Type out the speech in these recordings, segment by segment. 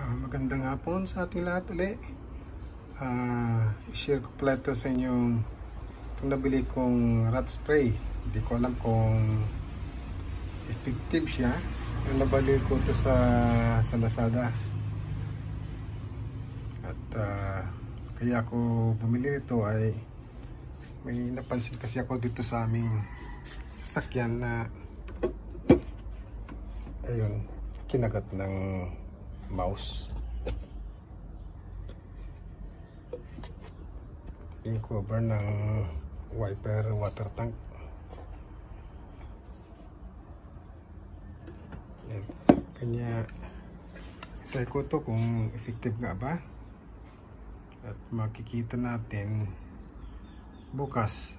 Magandang hapon sa ating lahat ulit. I-share ko pala ito sa inyo itong nabili kong rat spray. Hindi ko alam kung effective siya. Yung nabali ko ito sa Lazada. At kaya ako bumili nito ay may napansin kasi ako dito sa aming sasakyan na ayun, kinagat ng mouse. Yung cover ng wiper water tank. Yan. Kanya try ko to kung effective nga ba, at makikita natin bukas.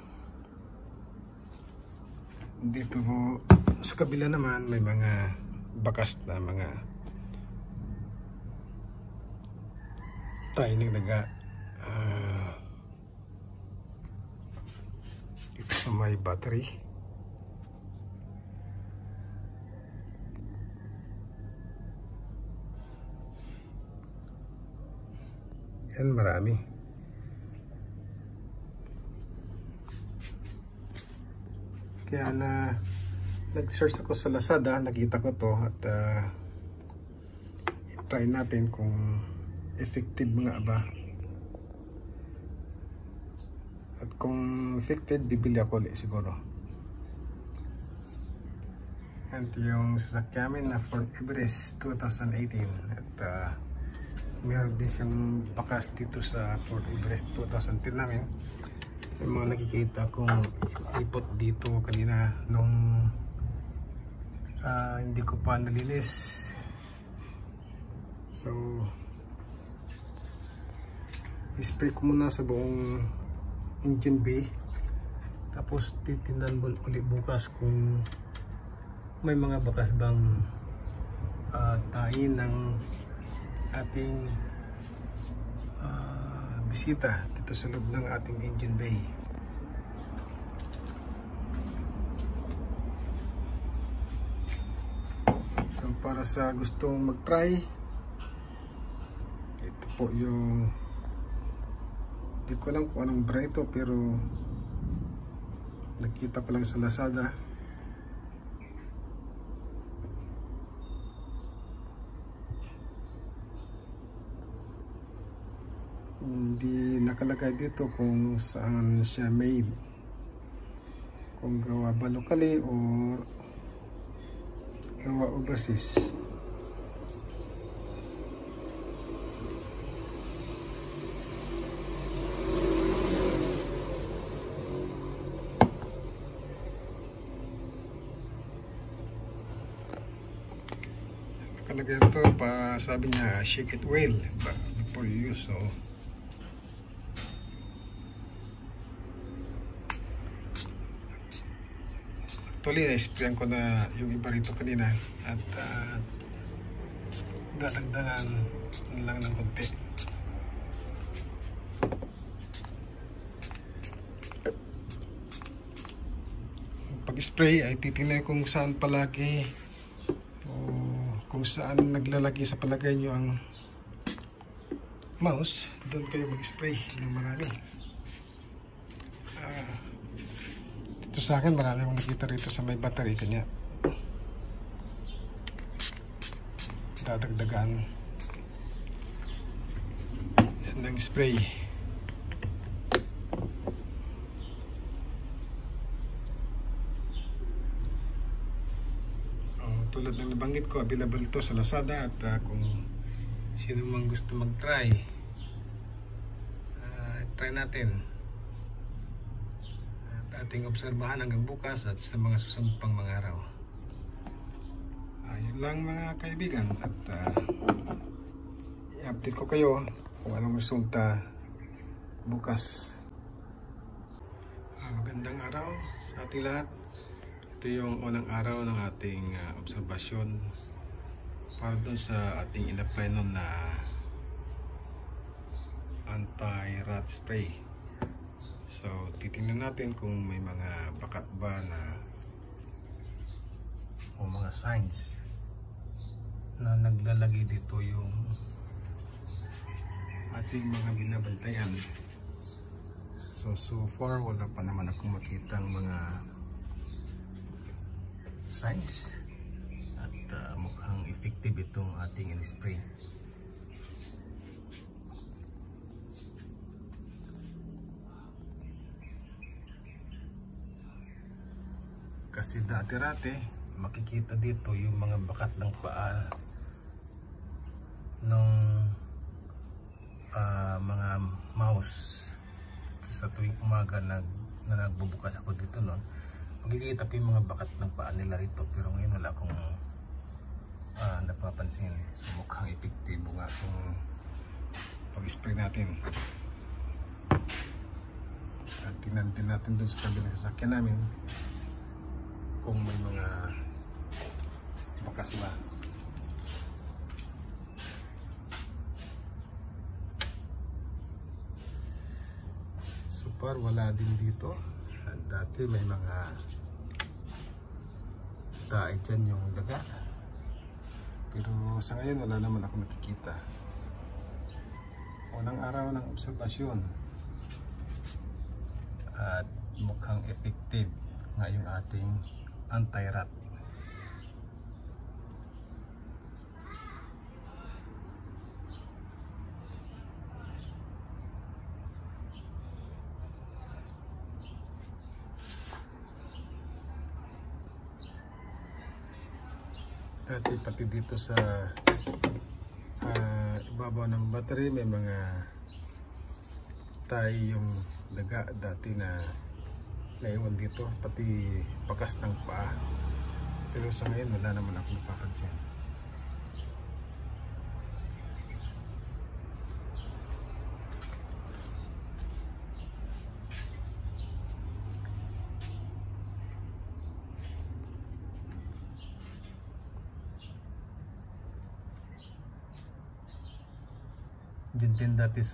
Dito sa kabila naman may mga bakas na mga tayo ng daga dito sa may battery. Yan, marami. Kaya nag-search ako sa Lazada, nakita ko to at try natin kung effective nga ba. At kung effective, bibili ako ulit siguro. And yung sasakyan namin na Ford Everest 2018. At meron din siyang bakas dito sa Ford Everest 2010 namin. May mga nakikita kong ipot dito kanina nung hindi ko pa nalinis. So spray ko muna sa buong engine bay, tapos titingnan mo ulit bukas kung may mga bakas bang tain ng ating bisita dito sa loob ng ating engine bay. So para sa gustong mag-try, ito po yung, hindi ko alam kung anong brand ito, pero nakita ko lang sa Lazada. Hindi nakalagay dito kung saan siya made, kung gawa ba locally o gawa overseas. Nakalagay ito pa, sabi niya shake it well before you use. So actually, na-sprayan ko na yung iba rito kanina at dadagdagan lang ng konti. Pag-spray ay titingnan kung saan palagi o kung saan naglalagay sa palagay nyo ang mouse, doon kayo mag-spray ng marami. Ito sa akin, marami akong nakita rito sa may battery, kanya dadagdagan ng spray. Tulad ng nabanggit ko, available ito sa Lazada, at kung sino mang gusto mag-try, try natin. Ating obserbahan hanggang bukas at sa mga susunod pang mga araw. Yun lang mga kaibigan, at i-update ko kayo kung anong resulta bukas. Magandang araw sa ating lahat. Ito yung unang araw ng ating obserbasyon para dun sa ating in-apply nun na anti-rat spray. So titingnan natin kung may mga bakat ba na o mga signs na naglalagay dito yung ito yung mga binabantayan. So far wala pa naman akong makitang mga signs at mukhang effective itong ating in-spray. Kasi dati-rate makikita dito yung mga bakat ng paa ng mga mouse. Sa tuwing umaga na nagbubukas ako dito noon, makikita ko yung mga bakat ng paa nila rito, pero ngayon wala akong napapansin. So mukhang epektibo nga itong pag-spray natin. At tingnan din natin dun sa kabilang sasakyan namin kung may mga bakas ba. So far wala din dito. At dati may mga tae dyan yung daga, pero sa ngayon wala naman ako nakikita. Unang araw ng obserbasyon at mukhang effective nga yung ating anti-rat. Dati pati dito sa ibabaw ng battery may mga tayo yung daga dati na naiwan dito, pati bakas ng paa, pero sa ngayon wala naman ako napapansin. Din dati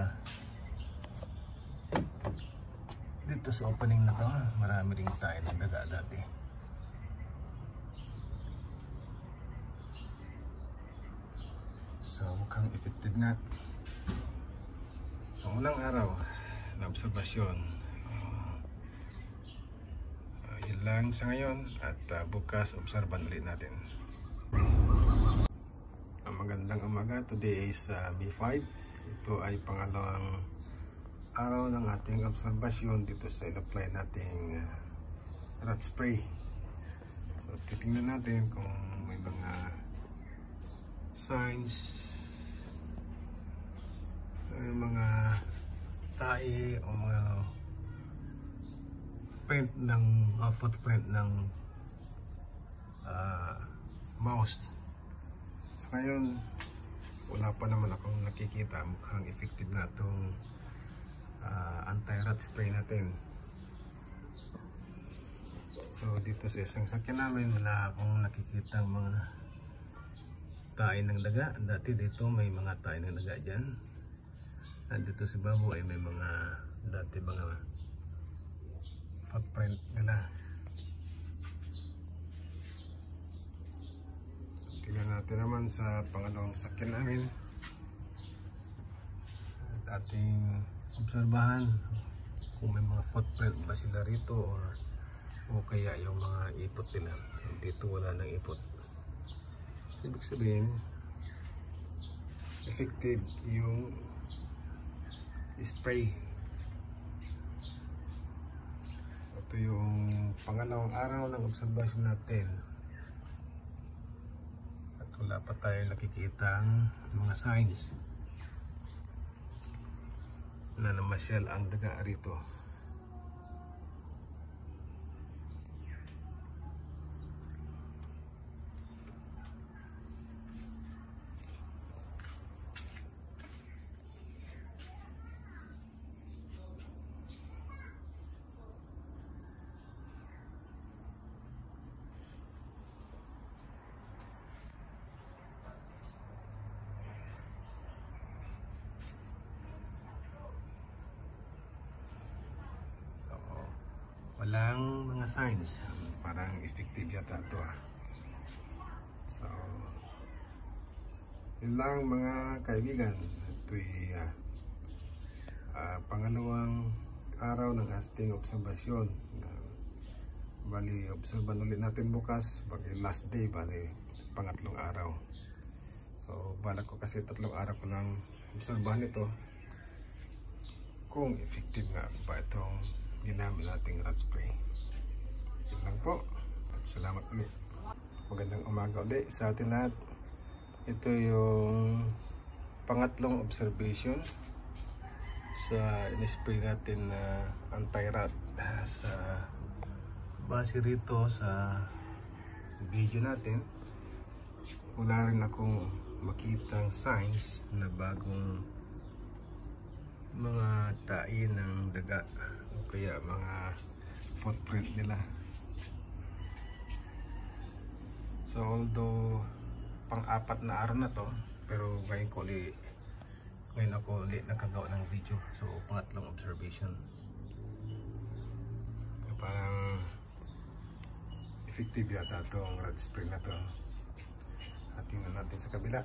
dito sa opening na to, marami ring tayo ng daga dati. So mukhang effective nga. So unang araw na obserbasyon, yun lang sa ngayon, at bukas obserban ulit natin. Magandang umaga. Today is May 5. Ito ay pangalawang araw ng ating obserbasyon dito sa in-apply nating rat spray. So titingnan natin kung may mga signs, mga tae o mga print ng footprint ng mouse. So ngayon wala pa naman akong nakikita. Mukhang effective na itong anti-rat spray natin. So dito sa isang sakyan namin wala akong nakikita mga tae ng daga. Dati dito may mga tae ng daga dyan, at dito sa babo ay may mga dati mga footprint nila. Tingnan natin naman sa pangalawang sakyan namin at ating obserbahan kung may mga footprint ba sila rito o kaya yung mga ipot nila. Dito wala nang ipot. Ibig sabihin effective yung spray. Ito yung pangalawang araw ng obserbasyon natin. Wala pa tayo nakikita ang mga signs na namasyal ang daga rito. Walang mga signs. Parang effective yata ito So yun lang mga kaibigan. Ito'y pangalawang araw ng ating obserbasyon. Bali, obserban ulit natin bukas, bali last day, bali pangatlong araw. So balak ko kasi 3 araw ko lang obserbahan ito kung effective nga ba itong ginamit nating rat spray. Yun lang po, at salamat ulit. Magandang umaga ulit sa atin lahat. Ito yung pangatlong observation sa in-spray natin na anti-rat. Sa base rito sa video natin, wala rin akong makitang signs na bagong mga tain ng daga o kaya mga footprint nila. So although pang-4 na araw na to, pero ngayon ako ulit nakagawa ng video. So pangatlong observation. Parang effective yata itong rat spray na to. At tingnan natin sa kabila.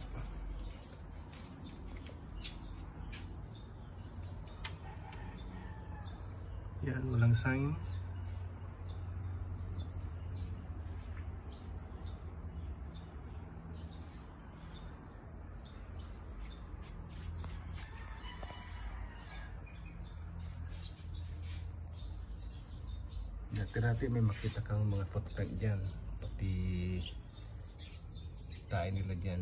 Yan, walang signs. Dati may makita kang mga footprint dyan, pati tayo nila dyan,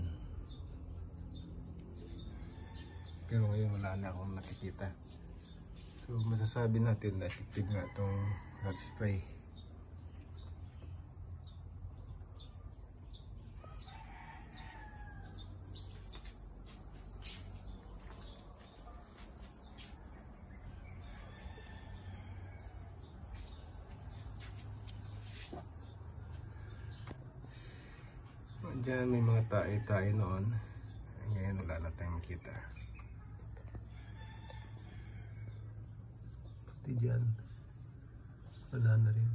pero ngayon wala na akong nakikita. So masasabi natin na effective nga itong rat spray. Diyan may mga tae noon. Ngayon wala na tayong makita. Pati dyan wala na rin.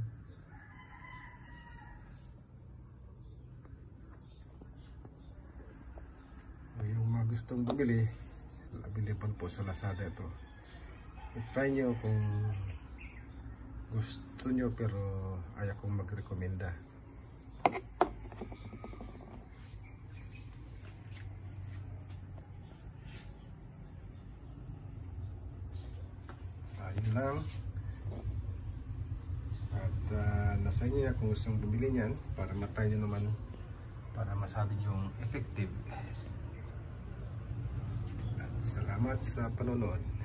So, yung mga gustong bumili, available po sa Lazada ito. I-try nyo kung gusto nyo, pero ayaw kong mag-recommenda. Yun lang. At nasa inyo kung gustong bumili niyan para matry nyo naman, para masabi nyo effective. At salamat sa panonood.